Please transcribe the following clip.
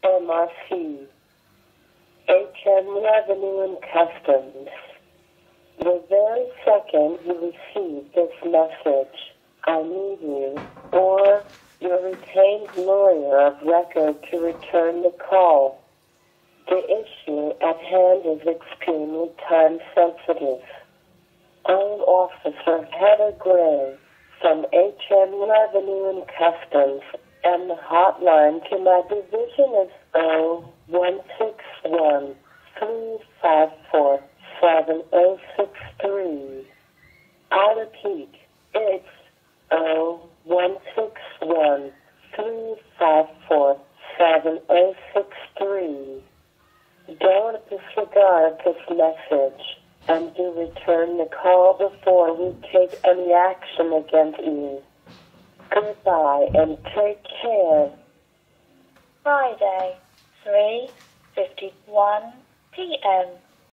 HMRC, Revenue and Customs. The very second you receive this message, I need you, or your retained lawyer of record to return the call. The issue at hand is extremely time-sensitive. I'm Officer Heather Gray from Revenue and Customs, and the hotline to my division is 161-354-7063. I repeat, it's 161-354-7063. Don't disregard this message and do return the call before we take any action against you. Goodbye and take care. Friday, 3:51 p.m.